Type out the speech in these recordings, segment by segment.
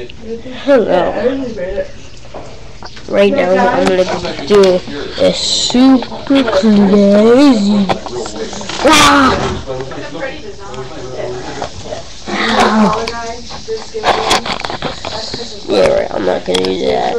Hello. Right now I'm gonna do a super crazy. Ah! Yeah, right, I'm not gonna do that.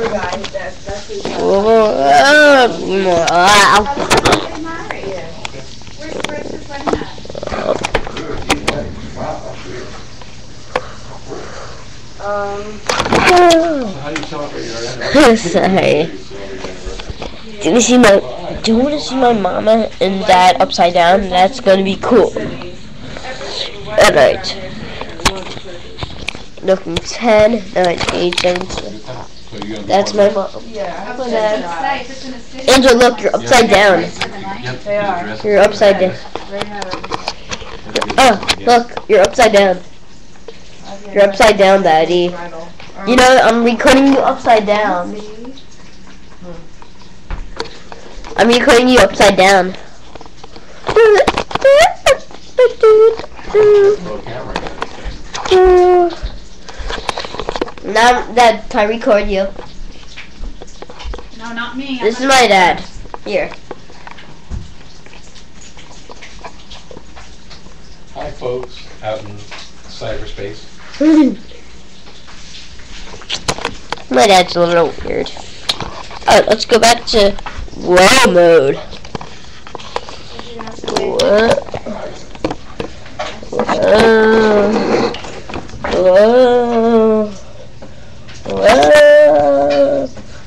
Sorry. Do you want to see my mama and dad upside down? That's gonna be cool. Alright. Looking 10, 9, 8, 7, 6. That's my mom. Angel, look, you're upside down. You're upside down. Oh, look, you're upside down. You're upside down, Daddy. You know, I'm recording you upside down. I'm recording you upside down. Now, Dad, can I record you? No, not me. This is my dad. Here. Hi, folks, out in cyberspace. My dad's a little weird. Alright, let's go back to WoW mode. Whoa. Whoa. Whoa.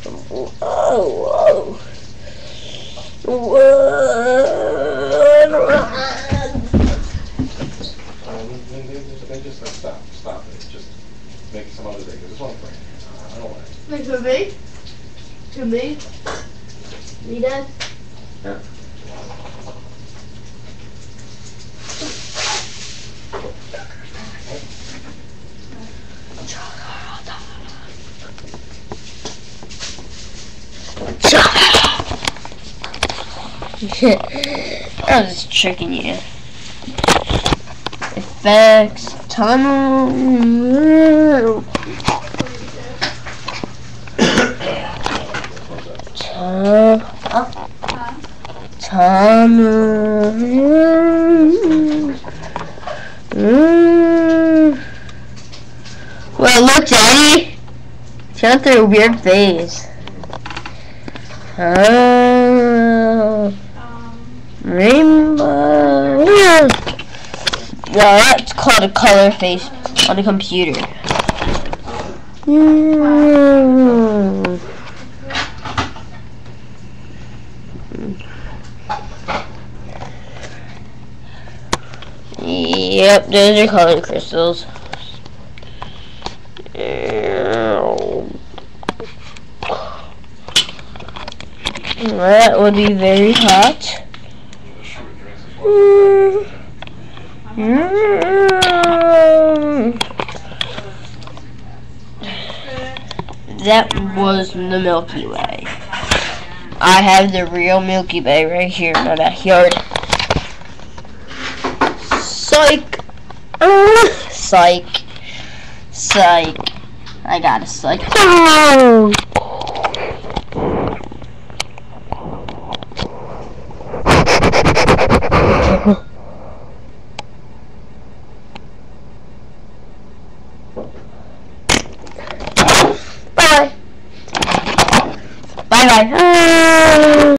Whoa. Then just stop it. Just make some other thing. There's one for you. I don't want it. Like for me? To me? Me, Dad? Yeah. I was just tricking you. Effects, tunnel. Well, look, Daddy. Shut their weird face. Rainbow. Well, that's called a color face on a computer. Yep, those are color crystals. That would be very hot. That was the Milky Way. I have the real Milky Way right here in my backyard. Psych! Psych. Psych. I got a psych. Oh! Bye bye. Bye bye.